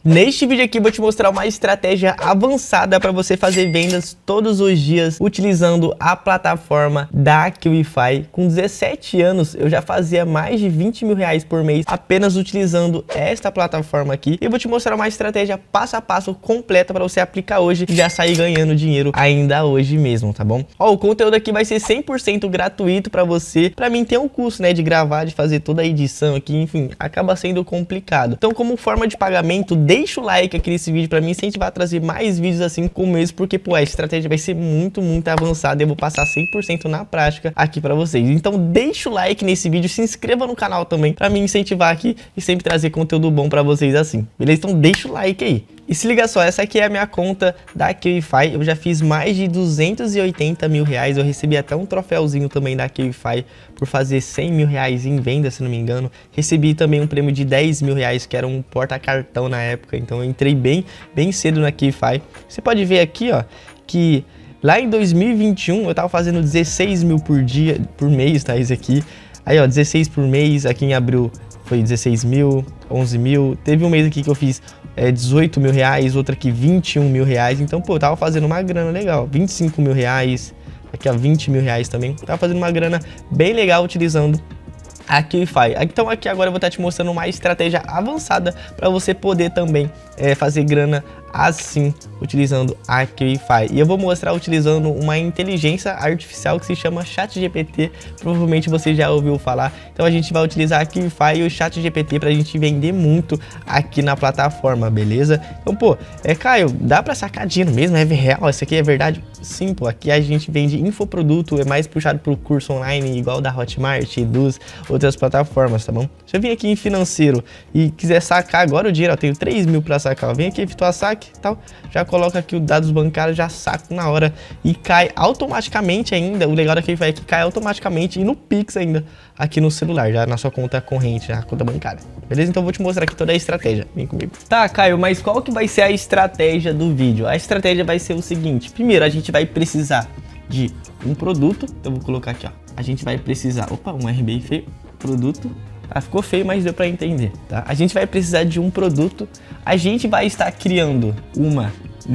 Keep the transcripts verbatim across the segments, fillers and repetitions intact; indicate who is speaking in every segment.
Speaker 1: Neste vídeo aqui eu vou te mostrar uma estratégia avançada para você fazer vendas todos os dias utilizando a plataforma da Aqlify. Com dezessete anos eu já fazia mais de vinte mil reais por mês apenas utilizando esta plataforma aqui. E eu vou te mostrar uma estratégia passo a passo completa para você aplicar hoje e já sair ganhando dinheiro ainda hoje mesmo, tá bom? Ó, o conteúdo aqui vai ser cem por cento gratuito para você. Para mim tem um custo, né, de gravar, de fazer toda a edição aqui, enfim, acaba sendo complicado. Então, como forma de pagamento, deixa o like aqui nesse vídeo para mim incentivar a trazer mais vídeos assim como esse, porque pô, a estratégia vai ser muito, muito avançada e eu vou passar cem por cento na prática aqui para vocês. Então deixa o like nesse vídeo, se inscreva no canal também para me incentivar aqui e sempre trazer conteúdo bom para vocês assim, beleza? Então deixa o like aí. E se liga só, essa aqui é a minha conta da Aqlify, eu já fiz mais de duzentos e oitenta mil reais, eu recebi até um troféuzinho também da Aqlify por fazer cem mil reais em venda, se não me engano. Recebi também um prêmio de dez mil reais, que era um porta-cartão na época, então eu entrei bem, bem cedo na Aqlify. Você pode ver aqui, ó, que lá em dois mil e vinte e um eu tava fazendo dezesseis mil por dia, por mês, tá, isso aqui. Aí, ó, dezesseis por mês, aqui em abril foi dezesseis mil, onze mil, teve um mês aqui que eu fiz é, dezoito mil reais, outra aqui vinte e um mil reais, então pô, eu tava fazendo uma grana legal, vinte e cinco mil reais, aqui ó, vinte mil reais também, tava fazendo uma grana bem legal utilizando a Aqlify. Então aqui agora eu vou estar te mostrando uma estratégia avançada para você poder também é, fazer grana assim, utilizando a Aqlify. E eu vou mostrar utilizando uma inteligência artificial que se chama ChatGPT. Provavelmente você já ouviu falar. Então a gente vai utilizar a Aqlify e o ChatGPT para a gente vender muito aqui na plataforma, beleza? Então, pô, é, Caio, dá para sacar dinheiro mesmo? É real? Isso aqui é verdade? Sim, pô, aqui a gente vende infoproduto, é mais puxado pro curso online, igual da Hotmart e dos outras plataformas, tá bom? Se eu vim aqui em financeiro e quiser sacar agora o dinheiro, ó, tenho três mil para sacar, ó, vem aqui, efetuar saque, tal, já coloca aqui os dados bancários, já saco na hora e cai automaticamente ainda. O legal daqui é que cai automaticamente e no Pix ainda aqui no celular, já na sua conta corrente, já conta bancária, beleza? Então eu vou te mostrar aqui toda a estratégia, vem comigo. Tá, Caio, mas qual que vai ser a estratégia do vídeo? A estratégia vai ser o seguinte: primeiro a gente vai precisar de um produto, eu vou colocar aqui, ó, a gente vai precisar, opa, um R B feio, produto. Ah, ficou feio, mas deu para entender, tá? A gente vai precisar de um produto, a gente vai estar criando uma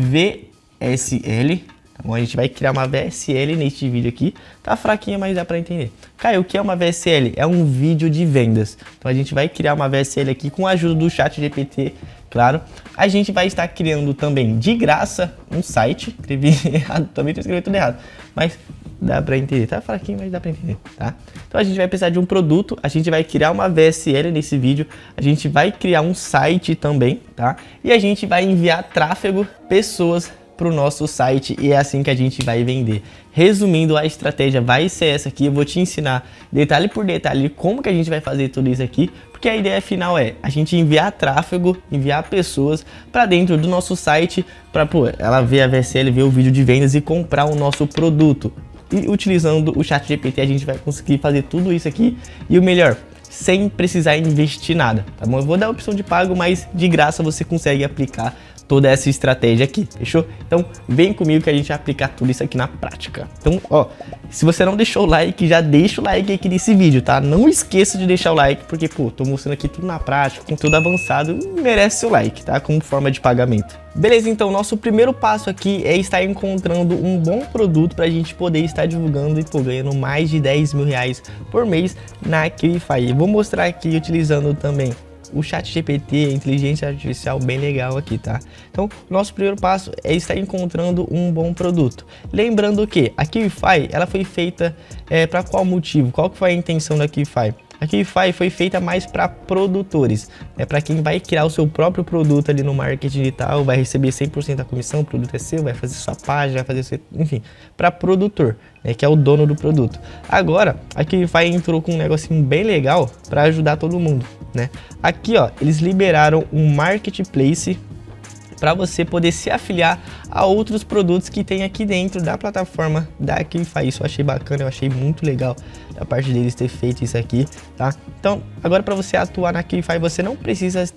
Speaker 1: V S L, tá bom? A gente vai criar uma V S L neste vídeo aqui, tá fraquinha, mas dá para entender. Caio, o que é uma V S L? É um vídeo de vendas. Então a gente vai criar uma V S L aqui com a ajuda do ChatGPT, claro. A gente vai estar criando também de graça um site, escrevi errado, também tô escrevendo tudo errado, mas dá pra entender, tá fraquinho, mas dá pra entender, tá? Então a gente vai precisar de um produto, a gente vai criar uma V S L nesse vídeo, a gente vai criar um site também, tá? E a gente vai enviar tráfego, pessoas pro nosso site e é assim que a gente vai vender. Resumindo, a estratégia vai ser essa aqui, eu vou te ensinar detalhe por detalhe como que a gente vai fazer tudo isso aqui, porque a ideia final é a gente enviar tráfego, enviar pessoas para dentro do nosso site, para pô, ela ver a V S L, ver o vídeo de vendas e comprar o nosso produto. E utilizando o ChatGPT a gente vai conseguir fazer tudo isso aqui e o melhor, sem precisar investir nada, tá bom? Eu vou dar a opção de pago, mas de graça você consegue aplicar toda essa estratégia aqui, fechou? Então vem comigo que a gente vai aplicar tudo isso aqui na prática. Então, ó, se você não deixou o like, já deixa o like aqui nesse vídeo, tá? Não esqueça de deixar o like, porque, pô, tô mostrando aqui tudo na prática, conteúdo avançado, merece seu like, tá? Como forma de pagamento. Beleza, então nosso primeiro passo aqui é estar encontrando um bom produto para a gente poder estar divulgando e pô, ganhando mais de dez mil reais por mês na Aqlify. Vou mostrar aqui utilizando também o ChatGPT, a inteligência artificial bem legal aqui, tá? Então, nosso primeiro passo é estar encontrando um bom produto. Lembrando que a Aqlify, ela foi feita é, para qual motivo? Qual que foi a intenção da Aqlify? A Aqlify foi feita mais para produtores, é para quem vai criar o seu próprio produto ali no marketing digital, vai receber cem por cento da comissão, o produto é seu, vai fazer sua página, vai fazer seu, enfim, para produtor, né, que é o dono do produto. Agora, a Aqlify entrou com um negocinho bem legal para ajudar todo mundo, né? Aqui, ó, eles liberaram um marketplace para você poder se afiliar a outros produtos que tem aqui dentro da plataforma da Aqlify. Isso eu achei bacana, eu achei muito legal da parte deles ter feito isso aqui, tá? Então, agora para você atuar na Aqlify, você não precisa ter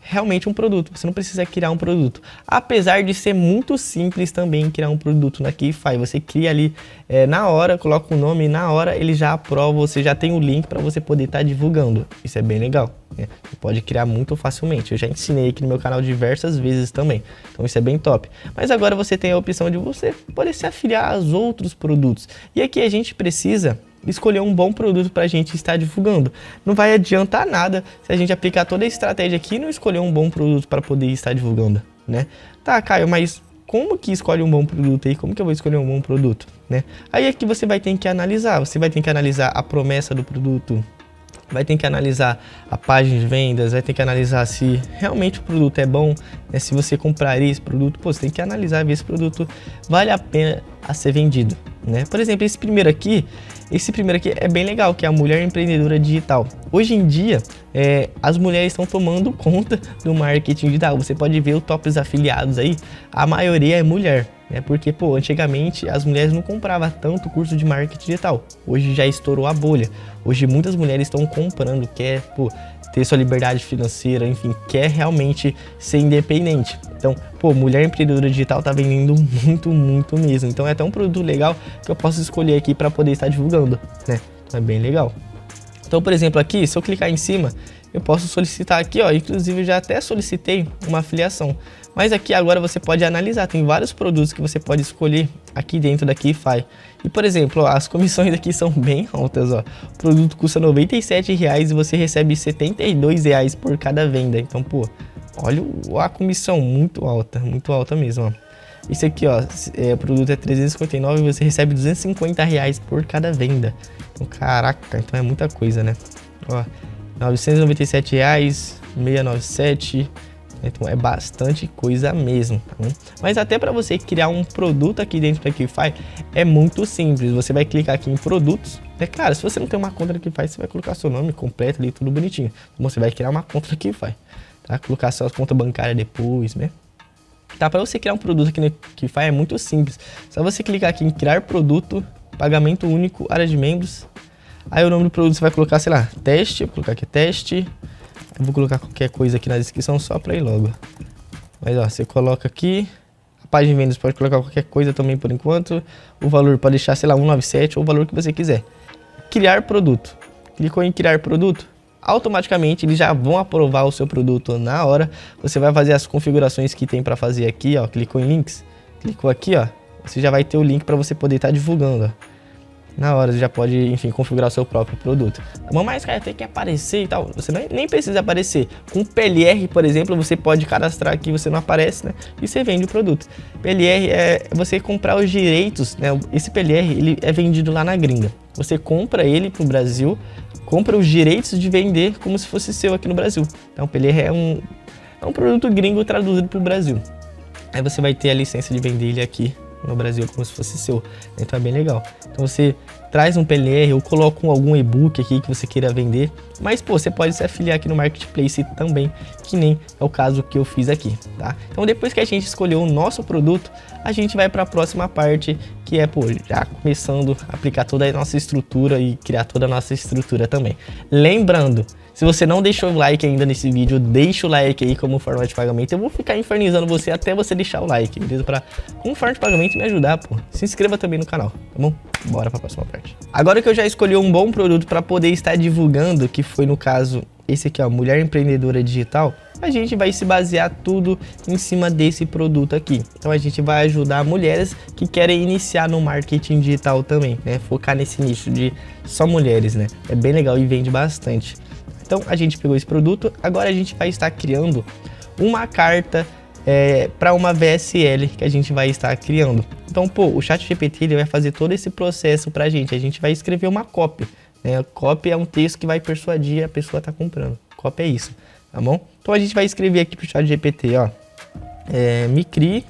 Speaker 1: realmente um produto, você não precisa criar um produto. Apesar de ser muito simples também criar um produto na Qwify, você cria ali é, na hora, coloca o nome, na hora ele já aprova, você já tem o link para você poder estar tá divulgando. Isso é bem legal, né? Você pode criar muito facilmente, eu já ensinei aqui no meu canal diversas vezes também, então isso é bem top. Mas agora você tem a opção de você poder se afiliar aos outros produtos, e aqui a gente precisa escolher um bom produto para a gente estar divulgando. Não vai adiantar nada se a gente aplicar toda a estratégia aqui e não escolher um bom produto para poder estar divulgando, né? Tá, Caio, mas como que escolhe um bom produto aí? Como que eu vou escolher um bom produto, né? Aí aqui você vai ter que analisar, você vai ter que analisar a promessa do produto, vai ter que analisar a página de vendas, vai ter que analisar se realmente o produto é bom, né? Se você compraria esse produto, pô, você tem que analisar, ver se o produto vale a pena a ser vendido, né? Por exemplo, esse primeiro aqui, esse primeiro aqui é bem legal, que é a Mulher Empreendedora Digital. Hoje em dia, é, as mulheres estão tomando conta do marketing digital. Você pode ver os tops afiliados aí, a maioria é mulher, né? Porque, pô, antigamente as mulheres não compravam tanto curso de marketing digital. Hoje já estourou a bolha. Hoje muitas mulheres estão comprando, quer, pô, ter sua liberdade financeira, enfim, quer realmente ser independente. Então, pô, Mulher Empreendedora Digital tá vendendo muito, muito mesmo. Então é até um produto legal que eu posso escolher aqui para poder estar divulgando, né? Então é bem legal. Então, por exemplo, aqui, se eu clicar em cima, eu posso solicitar aqui, ó, inclusive eu já até solicitei uma afiliação. Mas aqui agora você pode analisar, tem vários produtos que você pode escolher aqui dentro da Qwify. E, por exemplo, ó, as comissões aqui são bem altas, ó. O produto custa noventa e sete reais e você recebe setenta e dois reais por cada venda. Então, pô, olha a comissão, muito alta, muito alta mesmo, ó. Esse aqui, ó, é, o produto é trezentos e cinquenta e nove e você recebe duzentos e cinquenta reais por cada venda. Então, caraca, então é muita coisa, né? Ó, novecentos e noventa e sete reais, seiscentos e noventa e sete. Então é bastante coisa mesmo, tá bom? Mas até para você criar um produto aqui dentro da Qwify é muito simples. Você vai clicar aqui em produtos. É claro, se você não tem uma conta da Qwify, você vai colocar seu nome completo ali, tudo bonitinho. Então você vai criar uma conta da Qwify, tá? Colocar sua conta bancária depois, né? Tá, para você criar um produto aqui na Qwify é muito simples. Só você clicar aqui em criar produto, pagamento único, área de membros. Aí o nome do produto você vai colocar, sei lá, teste, vou colocar aqui teste. Eu vou colocar qualquer coisa aqui na descrição só para ir logo. Mas ó, você coloca aqui, a página de vendas pode colocar qualquer coisa também por enquanto. O valor pode deixar, sei lá, cento e noventa e sete ou o valor que você quiser. Criar produto. Clicou em criar produto, automaticamente eles já vão aprovar o seu produto na hora. Você vai fazer as configurações que tem para fazer aqui, ó. Clicou em links, clicou aqui, ó. Você já vai ter o link para você poder estar tá divulgando, ó. Na hora você já pode, enfim, configurar o seu próprio produto. Tá bom? Mas, cara, tem que aparecer e tal. Você nem, nem precisa aparecer. Com P L R, por exemplo, você pode cadastrar aqui, você não aparece, né? E você vende o produto. P L R é você comprar os direitos, né? Esse P L R, ele é vendido lá na gringa. Você compra ele pro Brasil, compra os direitos de vender como se fosse seu aqui no Brasil. Então, o P L R é um, é um produto gringo traduzido pro Brasil. Aí você vai ter a licença de vender ele aqui no Brasil como se fosse seu, então é bem legal. Então você traz um P L R ou coloca algum e-book aqui que você queira vender, mas pô, você pode se afiliar aqui no Marketplace também, que nem é o caso que eu fiz aqui, tá? Então depois que a gente escolheu o nosso produto, a gente vai para a próxima parte, que é, pô, já começando a aplicar toda a nossa estrutura e criar toda a nossa estrutura também. Lembrando, se você não deixou o like ainda nesse vídeo, deixa o like aí como forma de pagamento. Eu vou ficar infernizando você até você deixar o like, beleza? Pra, como forma de pagamento, me ajudar, pô. Se inscreva também no canal, tá bom? Bora pra próxima parte. Agora que eu já escolhi um bom produto para poder estar divulgando, que foi no caso esse aqui, ó, Mulher Empreendedora Digital, a gente vai se basear tudo em cima desse produto aqui. Então a gente vai ajudar mulheres que querem iniciar no marketing digital também, né? Focar nesse nicho de só mulheres, né? É bem legal e vende bastante. Então a gente pegou esse produto, agora a gente vai estar criando uma carta é, para uma V S L que a gente vai estar criando. Então, pô, o ChatGPT ele vai fazer todo esse processo para a gente. A gente vai escrever uma copy, né? Copy é um texto que vai persuadir a pessoa a estar comprando. Copy é isso, tá bom? Então a gente vai escrever aqui para o ChatGPT, ó, é, me crie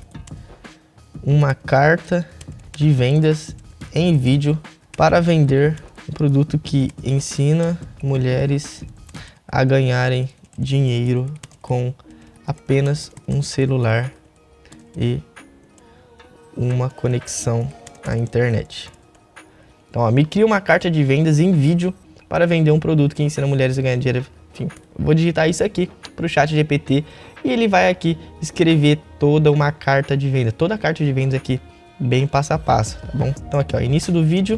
Speaker 1: uma carta de vendas em vídeo para vender um produto que ensina mulheres a ganharem dinheiro com apenas um celular e uma conexão à internet. Então, ó, me cria uma carta de vendas em vídeo para vender um produto que ensina mulheres a ganhar dinheiro. Enfim, eu vou digitar isso aqui. para o chat G P T e ele vai aqui escrever toda uma carta de venda, toda a carta de vendas aqui, bem passo a passo, tá bom? Então aqui, ó, início do vídeo,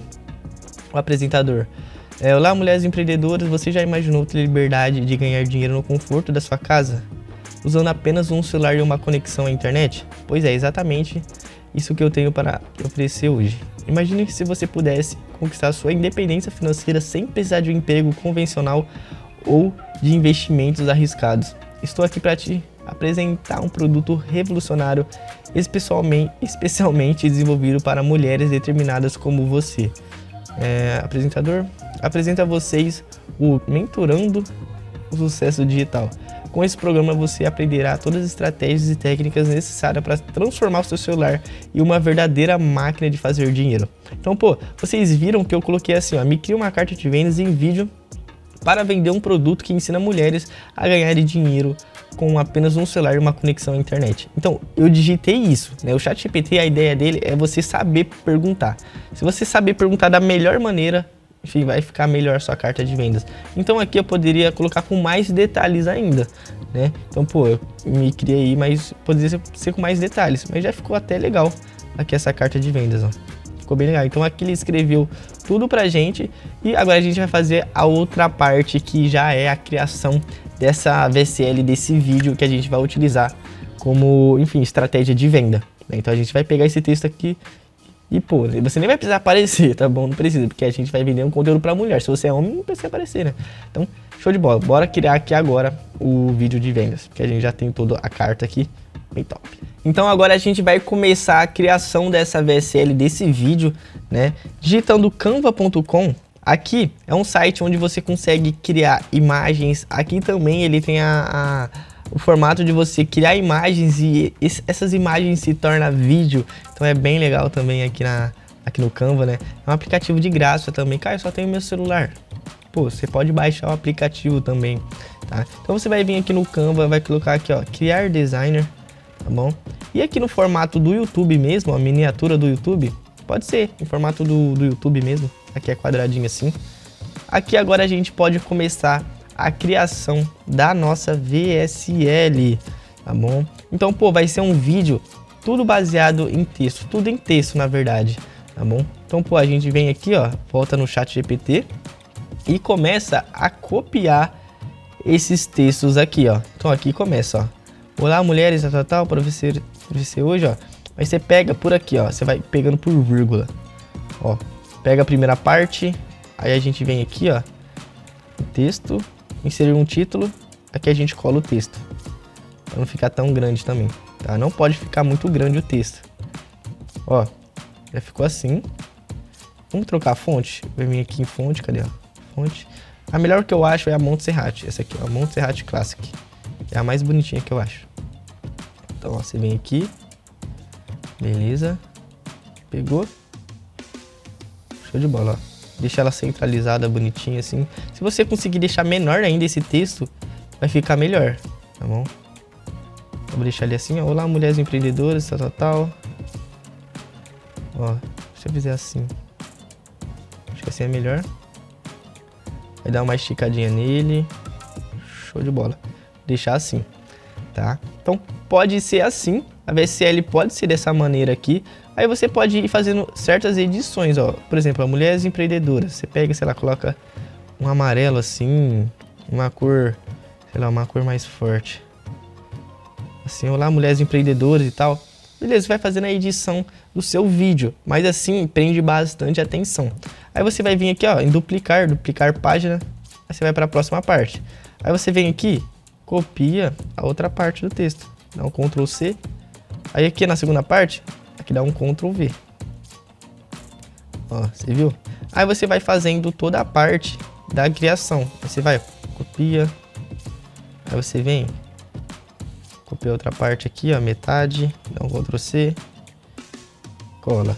Speaker 1: o apresentador. É, olá, mulheres empreendedoras, você já imaginou ter liberdade de ganhar dinheiro no conforto da sua casa, usando apenas um celular e uma conexão à internet? Pois é, exatamente isso que eu tenho para oferecer hoje. Imagine se você pudesse conquistar sua independência financeira sem precisar de um emprego convencional ou de investimentos arriscados. Estou aqui para te apresentar um produto revolucionário, especialmente, especialmente desenvolvido para mulheres determinadas como você. É, apresentador, apresenta a vocês o Mentorando o Sucesso Digital. Com esse programa você aprenderá todas as estratégias e técnicas necessárias para transformar o seu celular em uma verdadeira máquina de fazer dinheiro. Então, pô, vocês viram que eu coloquei assim, ó, me cria uma carta de vendas em vídeo para vender um produto que ensina mulheres a ganharem dinheiro com apenas um celular e uma conexão à internet. Então, eu digitei isso, né? O chat G P T, a ideia dele é você saber perguntar. Se você saber perguntar da melhor maneira, enfim, vai ficar melhor a sua carta de vendas. Então aqui eu poderia colocar com mais detalhes ainda, né? Então, pô, eu me criei, mas poderia ser, ser com mais detalhes. Mas já ficou até legal aqui essa carta de vendas, ó. Ficou bem legal. Então aqui ele escreveu tudo pra gente e agora a gente vai fazer a outra parte que já é a criação dessa V S L, desse vídeo que a gente vai utilizar como, enfim, estratégia de venda. Então a gente vai pegar esse texto aqui e, pô, você nem vai precisar aparecer, tá bom? Não precisa, porque a gente vai vender um conteúdo pra mulher. Se você é homem, não precisa aparecer, né? Então, show de bola. Bora criar aqui agora o vídeo de vendas, porque a gente já tem toda a carta aqui, bem top. Então agora a gente vai começar a criação dessa V S L, desse vídeo, né? Digitando canva ponto com. Aqui é um site onde você consegue criar imagens. Aqui também ele tem a... a o formato de você criar imagens e esse, essas imagens se tornam vídeo. Então é bem legal também aqui, na, aqui no Canva, né? É um aplicativo de graça também. Cara, eu só tenho meu celular. Pô, você pode baixar o aplicativo também, tá? Então você vai vir aqui no Canva, vai colocar aqui, ó, criar designer, tá bom? E aqui no formato do YouTube mesmo, a miniatura do YouTube, pode ser em formato do, do YouTube mesmo. Aqui é quadradinho assim. Aqui agora a gente pode começar a criação da nossa V S L, tá bom? Então, pô, vai ser um vídeo tudo baseado em texto, tudo em texto, na verdade, tá bom? Então, pô, a gente vem aqui, ó, volta no chat G P T e começa a copiar esses textos aqui, ó. Então, aqui começa, ó. Olá, mulheres, tal, tal, tal, para você, você hoje, ó. Aí você pega por aqui, ó, você vai pegando por vírgula, ó. Pega a primeira parte, aí a gente vem aqui, ó, o texto, inserir um título, aqui a gente cola o texto, para não ficar tão grande também, tá? Não pode ficar muito grande o texto. Ó, já ficou assim. Vamos trocar a fonte? Vai vir aqui em fonte, cadê, ó? Fonte. A melhor que eu acho é a Montserrat, essa aqui, ó, a Montserrat Classic. É a mais bonitinha que eu acho. Então, ó, você vem aqui, beleza, pegou, show de bola, ó. Deixa ela centralizada, bonitinha assim. Se você conseguir deixar menor ainda esse texto, vai ficar melhor, tá bom? Vou deixar ali assim, ó. Olá, mulheres empreendedoras, tal, tal, tal. Ó, se eu fizer assim, acho que assim é melhor. Vai dar uma esticadinha nele. Show de bola. Deixar assim, tá? Então, pode ser assim. A V S L pode ser dessa maneira aqui. Aí você pode ir fazendo certas edições, ó. Por exemplo, a mulheres empreendedoras. Você pega, sei lá, coloca um amarelo assim, uma cor, sei lá, uma cor mais forte. Assim, olá, mulheres empreendedoras e tal. Beleza, vai fazendo a edição do seu vídeo, mas assim, prende bastante atenção. Aí você vai vir aqui, ó, em duplicar, duplicar página. Aí você vai para a próxima parte. Aí você vem aqui, copia a outra parte do texto. Dá um control C. Aí aqui na segunda parte, aqui dá um control V. Ó, você viu? Aí você vai fazendo toda a parte da criação. Aí você vai, copia. Aí você vem, copia outra parte aqui, ó, metade. Dá um control C. Cola.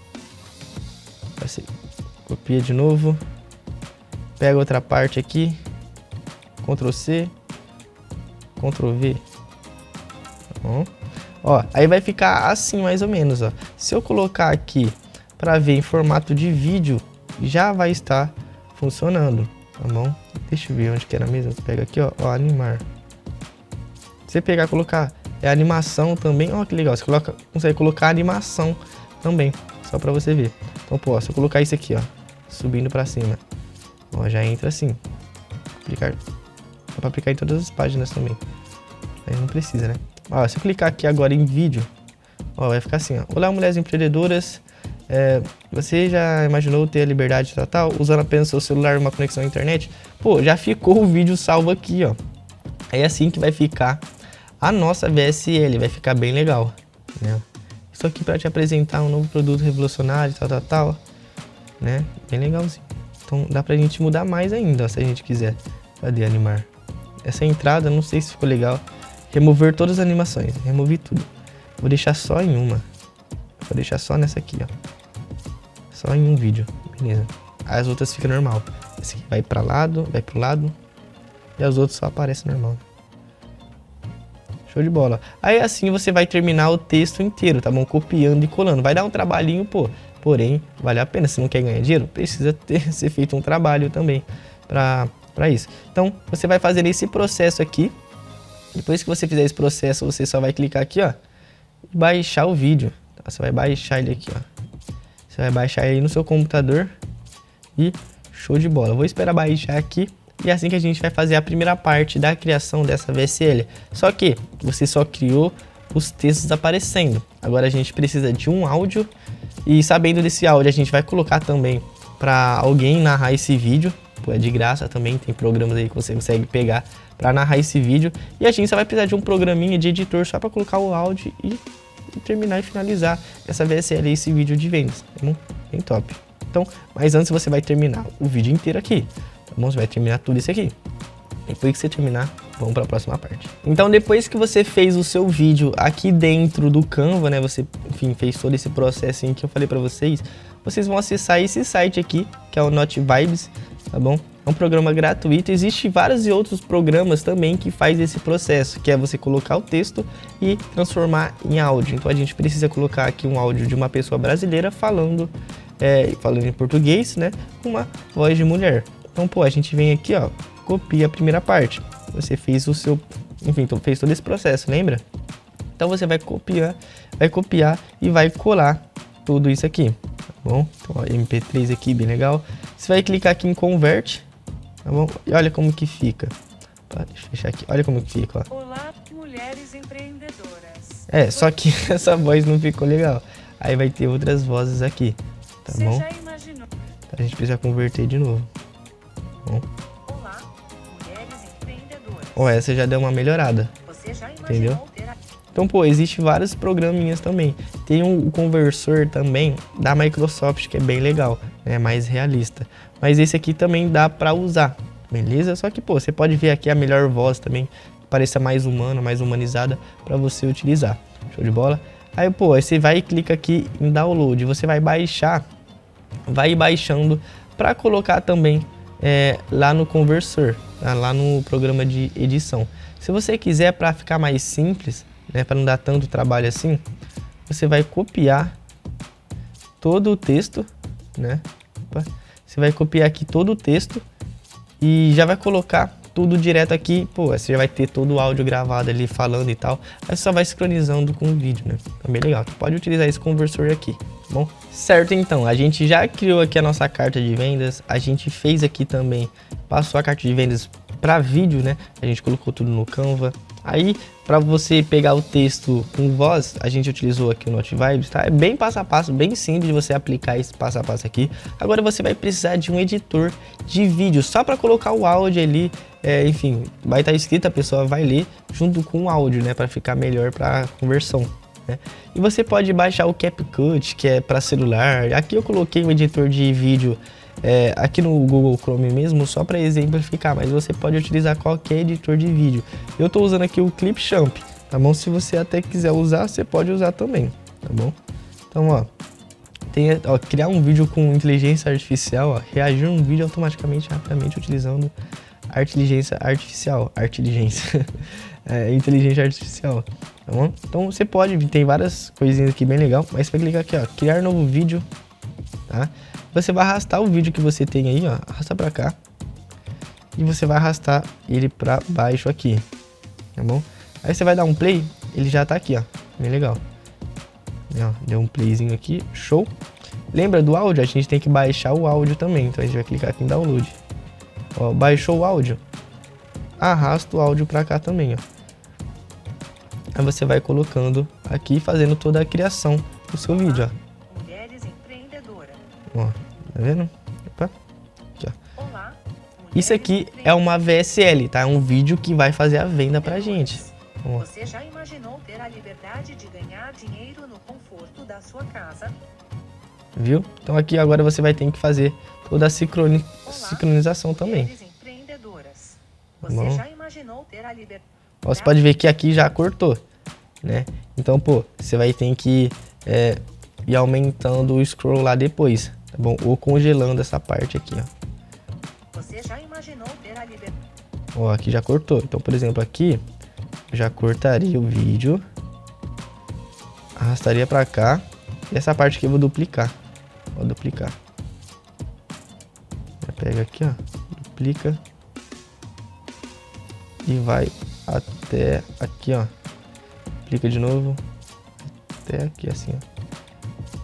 Speaker 1: Aí você copia de novo. Pega outra parte aqui. control C. control V. Tá bom? Ó, aí vai ficar assim mais ou menos, ó. Se eu colocar aqui para ver em formato de vídeo, já vai estar funcionando, tá bom? Deixa eu ver onde que era mesmo. Pega aqui, ó, ó, animar. você pegar e colocar é, animação também, ó que legal, você coloca, consegue colocar animação também, só pra você ver. Então, pô, se eu colocar isso aqui, ó, subindo pra cima, ó, já entra assim. Aplicar, dá pra aplicar em todas as páginas também. Aí não precisa, né? Ó, se eu clicar aqui agora em vídeo, ó, vai ficar assim, ó. Olá, mulheres empreendedoras. É, você já imaginou ter a liberdade total usando apenas seu celular e uma conexão à internet? Pô, já ficou o vídeo salvo aqui, ó. É assim que vai ficar a nossa V S L, vai ficar bem legal, né? Isso aqui para te apresentar um novo produto revolucionário, tal, tal, tal, né? Bem legalzinho. Então dá pra gente mudar mais ainda, ó, se a gente quiser. Cadê animar? Essa entrada, não sei se ficou legal. Remover todas as animações, removi tudo. Vou deixar só em uma. Vou deixar só nessa aqui, ó. Só em um vídeo, beleza. As outras ficam normal. Esse aqui vai pra lado, vai pro lado. E as outras só aparecem normal. Show de bola. Aí assim você vai terminar o texto inteiro, tá bom? Copiando e colando. Vai dar um trabalhinho, pô. Porém, vale a pena. Se não quer ganhar dinheiro, precisa ter, ser feito um trabalho também pra, pra isso. Então, você vai fazer esse processo aqui. Depois que você fizer esse processo, você só vai clicar aqui, ó. E baixar o vídeo. Você vai baixar ele aqui, ó. Você vai baixar ele no seu computador. E show de bola. Vou esperar baixar aqui. E é assim que a gente vai fazer a primeira parte da criação dessa V S L. Só que você só criou os textos aparecendo. Agora a gente precisa de um áudio. E sabendo desse áudio, a gente vai colocar também para alguém narrar esse vídeo. Pô, é de graça também. Tem programas aí que você consegue pegar para narrar esse vídeo. E a gente só vai precisar de um programinha de editor só para colocar o áudio e e terminar e finalizar essa V S L, esse vídeo de vendas, tá bom? Bem top. Então, mas antes você vai terminar o vídeo inteiro aqui, tá bom? Você vai terminar tudo isso aqui. Depois que você terminar, vamos para a próxima parte. Então, depois que você fez o seu vídeo aqui dentro do Canva, né? Você, enfim, fez todo esse processo que eu falei para vocês, vocês vão acessar esse site aqui, que é o Notvibes, tá bom? É um programa gratuito. Existem vários e outros programas também que faz esse processo, que é você colocar o texto e transformar em áudio. Então a gente precisa colocar aqui um áudio de uma pessoa brasileira falando, é, falando em português, né, com uma voz de mulher. Então, pô, a gente vem aqui, ó, copia a primeira parte. Você fez o seu, enfim, fez todo esse processo, lembra? Então você vai copiar, vai copiar e vai colar tudo isso aqui, tá bom? Então, ó, M P três aqui, bem legal. Você vai clicar aqui em Convert. Tá bom? E olha como que fica. Tá, deixa eu fechar aqui. Olha como que fica, ó.
Speaker 2: Olá, mulheres empreendedoras.
Speaker 1: É, só que essa voz não ficou legal. Aí vai ter outras vozes aqui, tá
Speaker 2: Você
Speaker 1: bom?
Speaker 2: já imaginou?
Speaker 1: A gente precisa converter de novo. Tá bom?
Speaker 2: Olá, mulheres empreendedoras.
Speaker 1: Ó, essa já deu uma melhorada.
Speaker 2: Você já imaginou
Speaker 1: Entendeu?
Speaker 2: ter a...
Speaker 1: Então, pô, existe vários programinhas também. Tem um conversor também da Microsoft, que é bem legal, é mais realista. Mas esse aqui também dá pra usar, beleza? Só que, pô, você pode ver aqui a melhor voz também, que pareça mais humana, mais humanizada, pra você utilizar. Show de bola? Aí, pô, aí você vai e clica aqui em download. Você vai baixar, vai baixando pra colocar também é, lá no conversor, tá? Lá no programa de edição. Se você quiser, pra ficar mais simples, né, para não dar tanto trabalho assim, você vai copiar todo o texto, né? Opa. Você vai copiar aqui todo o texto e já vai colocar tudo direto aqui. Pô, você já vai ter todo o áudio gravado ali falando e tal. Aí só vai sincronizando com o vídeo, né? Também legal. Tu pode utilizar esse conversor aqui, tá bom? Certo, então, a gente já criou aqui a nossa carta de vendas. A gente fez aqui também, passou a carta de vendas para vídeo, né? A gente colocou tudo no Canva. Aí, para você pegar o texto com voz, a gente utilizou aqui o Notvibes, tá? É bem passo a passo, bem simples de você aplicar esse passo a passo aqui. Agora você vai precisar de um editor de vídeo, só para colocar o áudio ali, é, enfim, vai estar escrito, a pessoa vai ler junto com o áudio, né? Para ficar melhor para conversão, né? E você pode baixar o CapCut, que é para celular. Aqui eu coloquei um editor de vídeo É, aqui no Google Chrome mesmo, só para exemplificar, mas você pode utilizar qualquer editor de vídeo. Eu estou usando aqui o Clipchamp, tá bom? Se você até quiser usar, você pode usar também, tá bom? Então, ó, tem, ó, criar um vídeo com inteligência artificial, ó, reagir um vídeo automaticamente, rapidamente, utilizando a inteligência artificial, inteligência, é, inteligência artificial, tá bom? Então, você pode, tem várias coisinhas aqui bem legal, mas você vai clicar aqui, ó, criar novo vídeo, tá? Você vai arrastar o vídeo que você tem aí, ó, arrasta pra cá. E você vai arrastar ele pra baixo aqui, tá bom? Aí você vai dar um play, ele já tá aqui, ó. Bem legal. Ó, deu um playzinho aqui, show. Lembra do áudio? A gente tem que baixar o áudio também. Então a gente vai clicar aqui em download. Ó, baixou o áudio. Arrasta o áudio pra cá também, ó. Aí você vai colocando aqui, fazendo toda a criação do seu vídeo, ó.
Speaker 2: Mulheres empreendedoras.
Speaker 1: Ó, tá vendo? Opa. Aqui, ó.
Speaker 2: Olá.
Speaker 1: Isso aqui é uma V S L, tá? É um vídeo que vai fazer a venda pra gente. Ó.
Speaker 2: Você já imaginou ter a liberdade de ganhar dinheiro no conforto da sua casa?
Speaker 1: Viu? Então aqui agora você vai ter que fazer toda a sincroni
Speaker 2: Olá,
Speaker 1: sincronização também.
Speaker 2: mulheres empreendedoras. Você
Speaker 1: Bom.
Speaker 2: já imaginou ter a liberdade?
Speaker 1: Ó, você pode ver que aqui já cortou, né? Então, pô, você vai ter que é, ir aumentando o scroll lá depois, tá bom? Ou congelando essa parte aqui, ó.
Speaker 2: Você já imaginou ter a liberdade?
Speaker 1: Ó, aqui já cortou. Então, por exemplo, aqui eu já cortaria o vídeo, arrastaria pra cá, e essa parte aqui eu vou duplicar. Vou duplicar. Pega aqui, ó, duplica e vai até aqui, ó. Duplica de novo até aqui, assim, ó.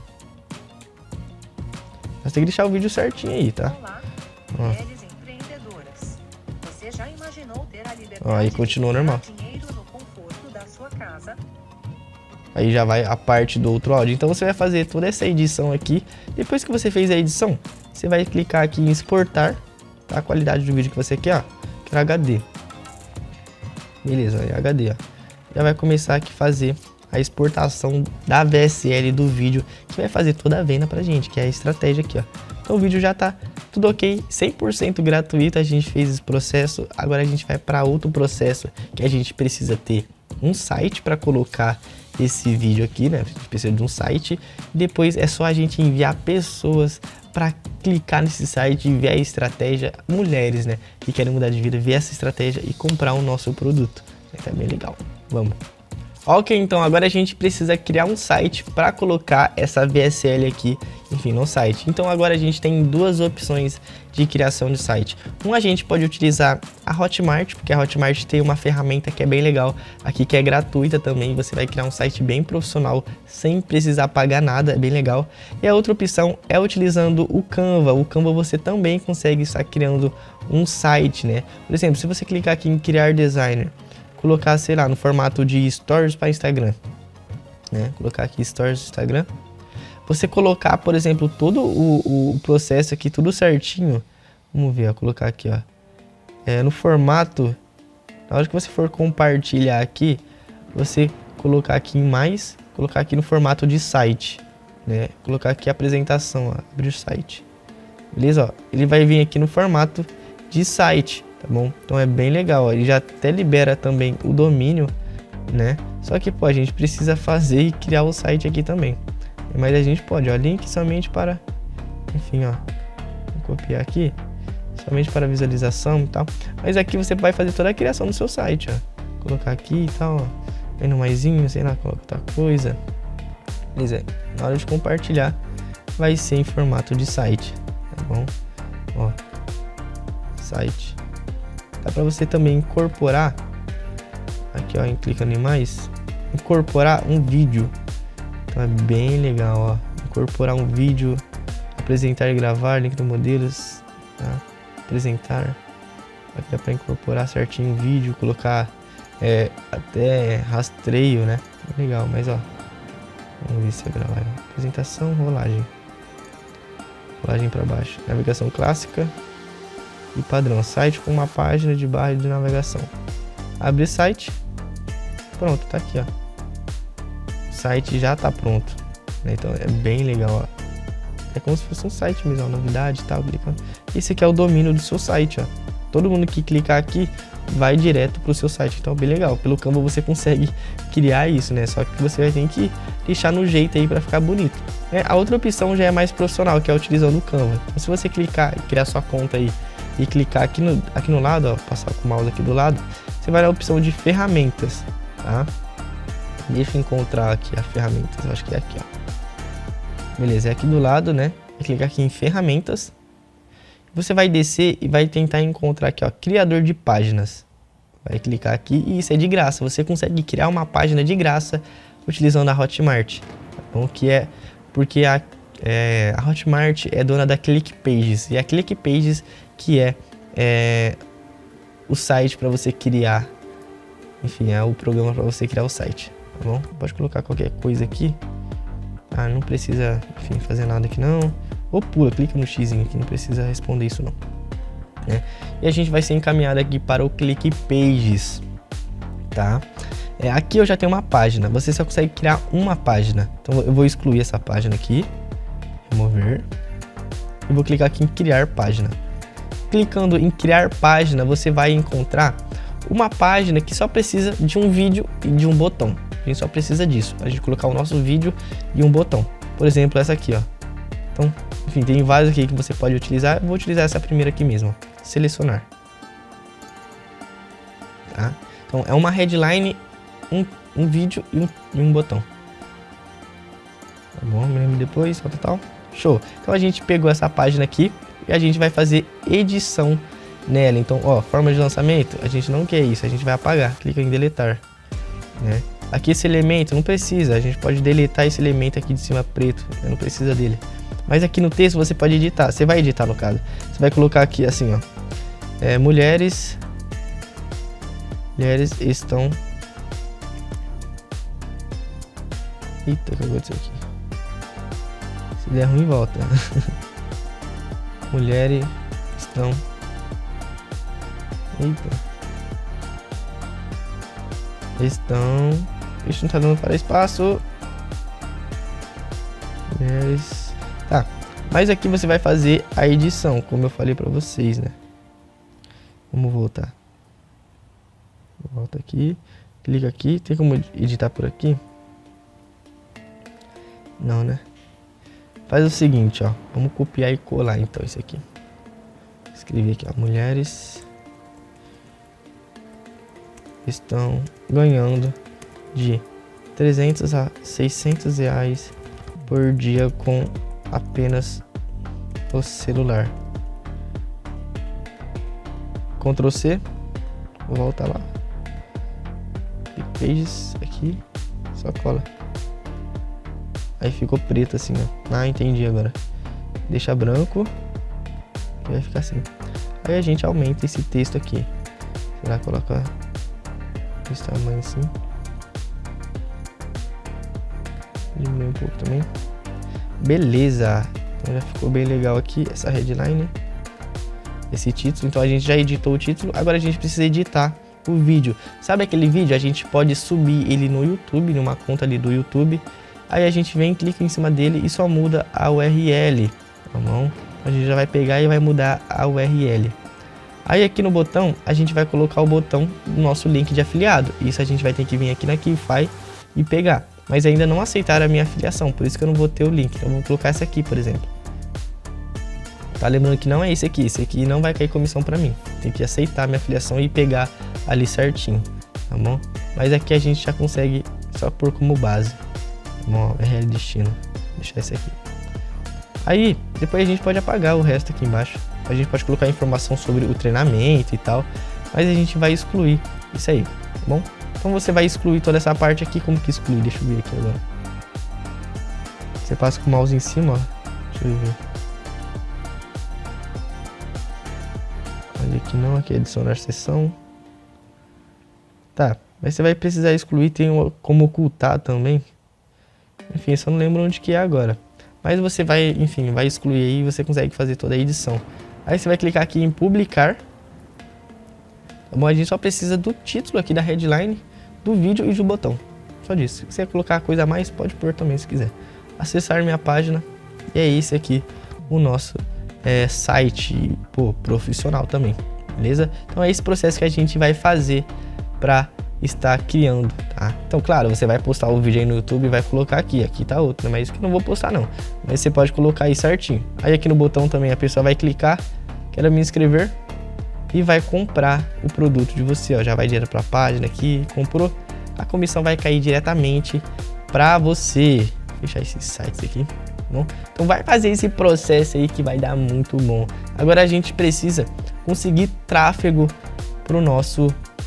Speaker 1: Mas tem que deixar o vídeo certinho aí, tá?
Speaker 2: Olá,
Speaker 1: Ó.
Speaker 2: mulheres empreendedoras. Você já imaginou ter a liberdade
Speaker 1: Ó, aí continua
Speaker 2: de ganhar
Speaker 1: normal.
Speaker 2: dinheiro no conforto da sua casa?
Speaker 1: Aí já vai a parte do outro áudio. Então você vai fazer toda essa edição aqui. Depois que você fez a edição, você vai clicar aqui em exportar, tá? A qualidade do vídeo que você quer, ó. Quero H D. Beleza, é H D, ó. Já vai começar aqui a fazer a exportação da V S L do vídeo, que vai fazer toda a venda pra gente, que é a estratégia aqui, ó. Então o vídeo já tá tudo ok, cem por cento gratuito, a gente fez esse processo. Agora a gente vai para outro processo, que a gente precisa ter um site para colocar esse vídeo aqui, né? A gente precisa de um site. Depois é só a gente enviar pessoas para clicar nesse site e ver a estratégia, mulheres, né, que querem mudar de vida, ver essa estratégia e comprar o nosso produto. É bem legal. Vamos. Ok, então agora a gente precisa criar um site para colocar essa V S L aqui, enfim, no site. Então agora a gente tem duas opções de criação de site. Um, a gente pode utilizar a Hotmart, porque a Hotmart tem uma ferramenta que é bem legal aqui, que é gratuita também. Você vai criar um site bem profissional, sem precisar pagar nada, é bem legal. E a outra opção é utilizando o Canva. O Canva você também consegue estar criando um site, né? Por exemplo, se você clicar aqui em criar designer, colocar, sei lá, no formato de stories para Instagram, né? Colocar aqui stories do Instagram. Você colocar, por exemplo, todo o, o processo aqui, tudo certinho. Vamos ver, ó, colocar aqui, ó. É, no formato, na hora que você for compartilhar aqui, você colocar aqui em mais, colocar aqui no formato de site, né? Colocar aqui a apresentação, ó, abrir o site. Beleza? Ó, ele vai vir aqui no formato de site. Tá bom? Então é bem legal, ó. Ele já até libera também o domínio, né? Só que, pô, a gente precisa fazer e criar o site aqui também. Mas a gente pode, ó, link somente para, enfim, ó, vou copiar aqui, somente para visualização e tal. Mas aqui você vai fazer toda a criação do seu site, ó. Colocar aqui e tal, ó. Aí no maisinho, sei lá, coloca outra coisa. Beleza, na hora de compartilhar, vai ser em formato de site, tá bom? Ó, site. Dá para você também incorporar, aqui ó, em clicando em mais, incorporar um vídeo. Então é bem legal, ó, incorporar um vídeo, apresentar e gravar, link do modelos, tá? Apresentar, aqui dá para incorporar certinho o vídeo, colocar é, até rastreio, né? Legal, mas ó, vamos ver se eu gravar. Apresentação, rolagem, rolagem para baixo, navegação clássica e padrão, site com uma página de barra de navegação. Abrir site, pronto, tá aqui, ó. O site já tá pronto, né? Então é bem legal, ó. É como se fosse um site mesmo, uma novidade e tal. Esse aqui é o domínio do seu site, ó. Todo mundo que clicar aqui vai direto pro seu site, então é bem legal. Pelo Canva você consegue criar isso, né? Só que você vai ter que deixar no jeito aí para ficar bonito. É, a outra opção já é mais profissional, que é utilizando o Canva. Então, se você clicar e criar sua conta aí e clicar aqui no, aqui no lado, ó, passar com o mouse aqui do lado, você vai na opção de ferramentas, tá? Deixa eu encontrar aqui a ferramentas, eu acho que é aqui, ó. Beleza, é aqui do lado, né? Vai clicar aqui em ferramentas. Você vai descer e vai tentar encontrar aqui, ó, criador de páginas. Vai clicar aqui e isso é de graça. Você consegue criar uma página de graça utilizando a Hotmart. Tá bom? Que é porque a, é, a Hotmart é dona da ClickPages. E a ClickPages que é, é o site para você criar. Enfim, é o programa para você criar o site. Tá bom? Pode colocar qualquer coisa aqui. Ah, não precisa, enfim, fazer nada aqui não. Ou pula, clica no X aqui, não precisa responder isso não. Né? E a gente vai ser encaminhado aqui para o ClickPages, tá? É, aqui eu já tenho uma página, você só consegue criar uma página. Então eu vou excluir essa página aqui, remover, e vou clicar aqui em criar página. Clicando em criar página, você vai encontrar uma página que só precisa de um vídeo e de um botão. A gente só precisa disso, para a gente colocar o nosso vídeo e um botão. Por exemplo, essa aqui, ó. Então, enfim, tem várias aqui que você pode utilizar. Eu vou utilizar essa primeira aqui mesmo, ó. Selecionar. Tá? Então, é uma headline, um, um vídeo e um, e um botão. Tá bom? Me lembro depois, tal, tal. Show. Então, a gente pegou essa página aqui e a gente vai fazer edição nela. Então, ó, forma de lançamento, a gente não quer isso, a gente vai apagar. Clica em deletar, né? Aqui esse elemento não precisa, a gente pode deletar esse elemento aqui de cima preto, né? Não precisa dele. Mas aqui no texto você pode editar, você vai editar no caso. Você vai colocar aqui assim, ó, é, mulheres, mulheres estão... Eita, o que aconteceu aqui? Se der ruim, volta. Mulheres estão... Eita. Estão... Isso não tá dando para espaço. Mulheres... Tá. Mas aqui você vai fazer a edição, como eu falei pra vocês, né? Vamos voltar. Volta aqui. Clica aqui. Tem como editar por aqui? Não, né? Faz o seguinte, ó. Vamos copiar e colar então isso aqui. Escrever aqui, ó. Mulheres estão ganhando de trezentos a seiscentos reais por dia com apenas o celular. Ctrl C, volta lá. Pages aqui, só cola. Aí ficou preto assim, ó. Ah, entendi agora. Deixa branco e vai ficar assim. Aí a gente aumenta esse texto aqui. Será que coloca esse tamanho assim? Diminuir um pouco também. Beleza. Então já ficou bem legal aqui essa headline, esse título. Então a gente já editou o título. Agora a gente precisa editar o vídeo. Sabe aquele vídeo? A gente pode subir ele no YouTube, numa conta ali do YouTube. Aí a gente vem, clica em cima dele e só muda a U R L. Tá bom? A gente já vai pegar e vai mudar a U R L. Aí aqui no botão, a gente vai colocar o botão do nosso link de afiliado. Isso a gente vai ter que vir aqui na QIFI e pegar. Mas ainda não aceitaram a minha afiliação, por isso que eu não vou ter o link. Então eu vou colocar essa aqui, por exemplo. Tá lembrando que não é esse aqui. Esse aqui não vai cair comissão pra mim. Tem que aceitar a minha afiliação e pegar ali certinho, tá bom? Mas aqui a gente já consegue só pôr como base. Tá bom? R L destino. Deixar esse aqui. Aí, depois a gente pode apagar o resto aqui embaixo. A gente pode colocar informação sobre o treinamento e tal. Mas a gente vai excluir isso aí, tá bom? Então você vai excluir toda essa parte aqui. Como que exclui? Deixa eu ver aqui agora. Você passa com o mouse em cima, ó. Deixa eu ver. Olha aqui não, aqui é adicionar seção. Tá, mas você vai precisar excluir, tem como ocultar também. Enfim, eu só não lembro onde que é agora. Mas você vai, enfim, vai excluir aí e você consegue fazer toda a edição. Aí você vai clicar aqui em publicar. Tá bom? A gente só precisa do título aqui da headline, do vídeo e do botão. Só disso. Se você colocar coisa a mais, pode pôr também se quiser. Acessar minha página. E é esse aqui, o nosso é, site, pô, profissional também. Beleza? Então é esse processo que a gente vai fazer para estar criando, tá? Então, claro, você vai postar o vídeo aí no YouTube e vai colocar aqui, aqui tá outro, né? Mas isso que eu não vou postar não, mas você pode colocar aí certinho. Aí aqui no botão também a pessoa vai clicar, quero me inscrever e vai comprar o produto de você, ó, já vai direto para a página aqui, comprou, a comissão vai cair diretamente para você. Vou fechar esses sites aqui, tá bom? Então vai fazer esse processo aí que vai dar muito bom. Agora a gente precisa conseguir tráfego pro nosso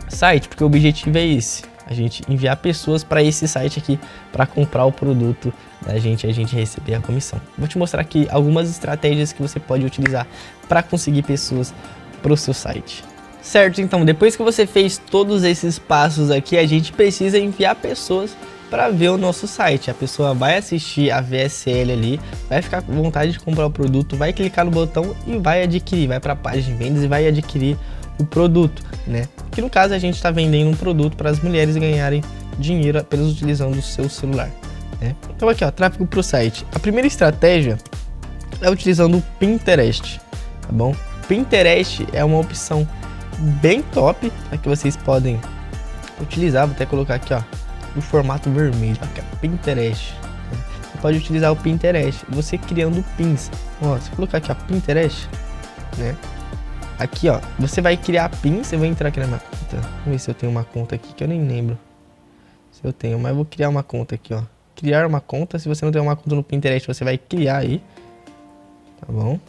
Speaker 1: site, porque o objetivo é esse, a gente enviar pessoas para esse site aqui para comprar o produto da gente e a gente receber a comissão. Vou te mostrar aqui algumas estratégias que você pode utilizar para conseguir pessoas para o seu site. Certo, então depois que você fez todos esses passos aqui, a gente precisa enviar pessoas para ver o nosso site. A pessoa vai assistir a V S L ali, vai ficar com vontade de comprar o produto, vai clicar no botão e vai adquirir, vai para a página de vendas e vai adquirir o produto, né? Que no caso a gente está vendendo um produto para as mulheres ganharem dinheiro apenas utilizando o seu celular, né? Então aqui, ó, tráfego para o site. A primeira estratégia é utilizando o Pinterest, tá bom? Pinterest é uma opção bem top, tá? Que vocês podem utilizar. Vou até colocar aqui, ó, o formato vermelho, aqui, ó, Pinterest. Você pode utilizar o Pinterest, você criando pins. Ó, se colocar aqui, ó, Pinterest, né? Aqui, ó, você vai criar pins. Eu vou entrar aqui na minha conta. Vamos ver se eu tenho uma conta aqui, que eu nem lembro se eu tenho, mas eu vou criar uma conta aqui, ó. Criar uma conta. Se você não tem uma conta no Pinterest, você vai criar aí, tá bom?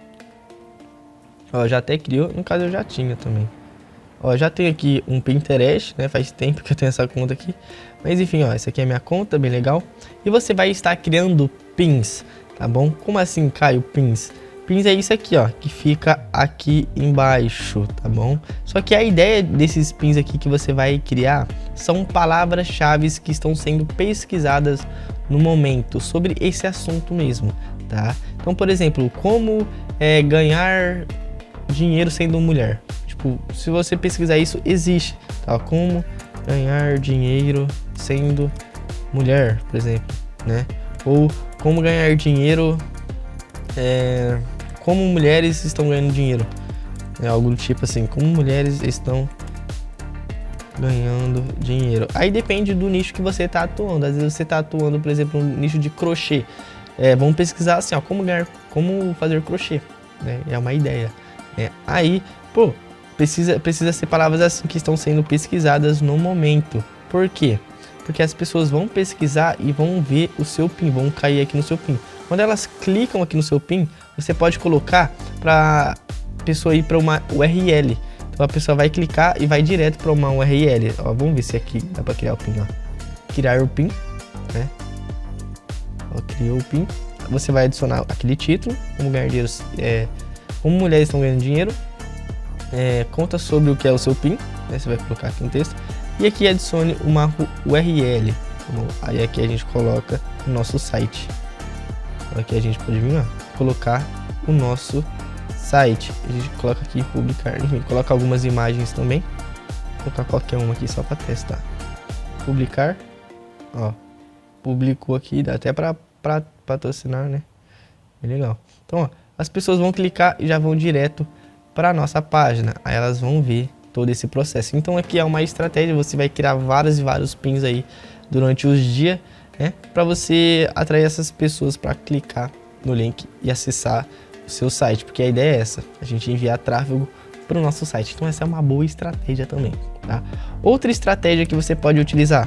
Speaker 1: Ó, já até criou, no caso eu já tinha também. Ó, já tenho aqui um Pinterest, né? Faz tempo que eu tenho essa conta aqui. Mas enfim, ó, essa aqui é a minha conta, bem legal. E você vai estar criando pins, tá bom? Como assim, Caio, pins? Pins é isso aqui, ó, que fica aqui embaixo, tá bom? Só que a ideia desses pins aqui que você vai criar são palavras-chave que estão sendo pesquisadas no momento sobre esse assunto mesmo, tá? Então, por exemplo, como é, ganhar dinheiro sendo mulher. Tipo, se você pesquisar isso, existe, tá? Como ganhar dinheiro sendo mulher, por exemplo, né? Ou como ganhar dinheiro, é, como mulheres estão ganhando dinheiro, é algo do tipo assim, como mulheres estão ganhando dinheiro. Aí depende do nicho que você está atuando. Às vezes você está atuando, por exemplo, no nicho de crochê. É, vamos pesquisar assim, ó, como ganhar, como fazer crochê, né? É uma ideia. É, aí, pô, precisa, precisa ser palavras assim que estão sendo pesquisadas no momento. Por quê? Porque as pessoas vão pesquisar e vão ver o seu pin, vão cair aqui no seu pin. Quando elas clicam aqui no seu pin, você pode colocar para a pessoa ir para uma U R L. Então a pessoa vai clicar e vai direto para uma U R L. Ó, vamos ver se aqui dá para criar o pin, ó. Criar o pin, né? Ó, criou o pin. Você vai adicionar aquele título, como ganhar dinheiro, é, como mulheres estão ganhando dinheiro. É, conta sobre o que é o seu pin, né? Você vai colocar aqui no texto. E aqui adicione uma U R L. Bom, aí aqui a gente coloca o nosso site. Aqui a gente pode vir, ó, colocar o nosso site. A gente coloca aqui em publicar. Enfim, coloca algumas imagens também. Vou colocar qualquer uma aqui só para testar. Publicar. Ó, publicou aqui, dá até para patrocinar, né? Bem legal. Então, ó, as pessoas vão clicar e já vão direto para nossa página. Aí elas vão ver todo esse processo. Então aqui é uma estratégia, você vai criar vários e vários pins aí durante os dias, né, para você atrair essas pessoas para clicar no link e acessar o seu site, porque a ideia é essa, a gente enviar tráfego para o nosso site. Então essa é uma boa estratégia também, tá? Outra estratégia que você pode utilizar,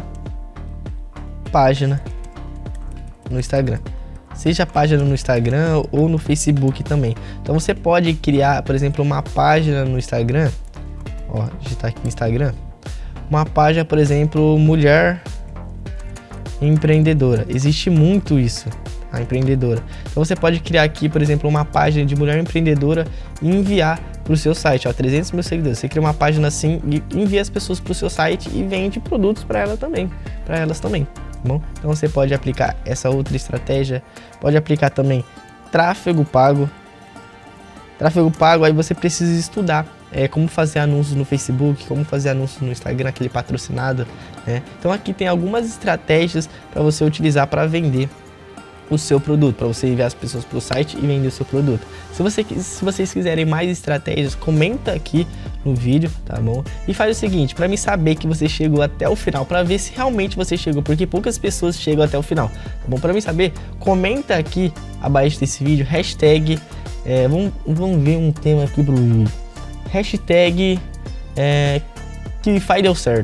Speaker 1: página no Instagram. Seja página no Instagram ou no Facebook também. Então você pode criar, por exemplo, uma página no Instagram. Ó, digitar aqui no Instagram. Uma página, por exemplo, mulher empreendedora. Existe muito isso, a empreendedora. Então você pode criar aqui, por exemplo, uma página de mulher empreendedora e enviar para o seu site. Ó, trezentos mil seguidores. Você cria uma página assim e envia as pessoas para o seu site e vende produtos para ela também, para elas também. Bom, então você pode aplicar essa outra estratégia, pode aplicar também tráfego pago. Tráfego pago, aí você precisa estudar é, como fazer anúncios no Facebook, como fazer anúncios no Instagram, aquele patrocinado, né? Então aqui tem algumas estratégias para você utilizar para vender o seu produto, para você enviar as pessoas para o site e vender o seu produto. Se, você, se vocês quiserem mais estratégias, comenta aqui no vídeo, tá bom? E faz o seguinte, para mim saber que você chegou até o final, para ver se realmente você chegou, porque poucas pessoas chegam até o final, tá bom? Para mim saber, comenta aqui abaixo desse vídeo, hashtag, é, vamos, vamos ver um tema aqui pro vídeo, hashtag é, QuiFi deu certo.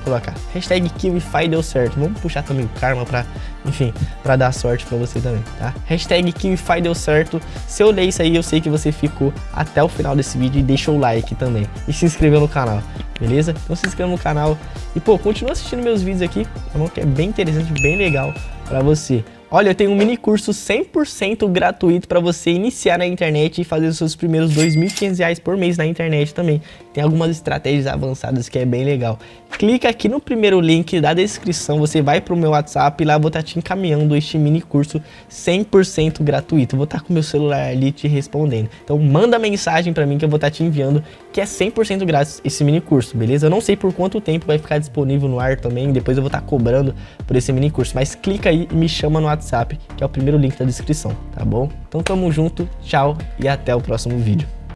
Speaker 1: colocar hashtag KiwiFi deu certo. Vamos puxar também o karma pra, enfim, pra dar sorte pra você também, tá? Hashtag KiwiFi deu certo. Se eu ler isso aí, eu sei que você ficou até o final desse vídeo e deixa o like também. E se inscreveu no canal, beleza? Então se inscreva no canal e, pô, continua assistindo meus vídeos aqui, tá bom? Que é bem interessante, bem legal pra você. Olha, eu tenho um mini curso cem por cento gratuito para você iniciar na internet e fazer os seus primeiros dois mil e quinhentos reais por mês na internet também. Tem algumas estratégias avançadas que é bem legal. Clica aqui no primeiro link da descrição, você vai para o meu WhatsApp e lá eu vou estar te encaminhando este mini curso cem por cento gratuito. Eu vou estar com o meu celular ali te respondendo. Então manda mensagem para mim que eu vou estar te enviando, que é cem por cento grátis esse mini curso, beleza? Eu não sei por quanto tempo vai ficar disponível no ar também, depois eu vou estar cobrando por esse mini curso, mas clica aí e me chama no WhatsApp, que é o primeiro link da descrição, tá bom? Então tamo junto, tchau e até o próximo vídeo.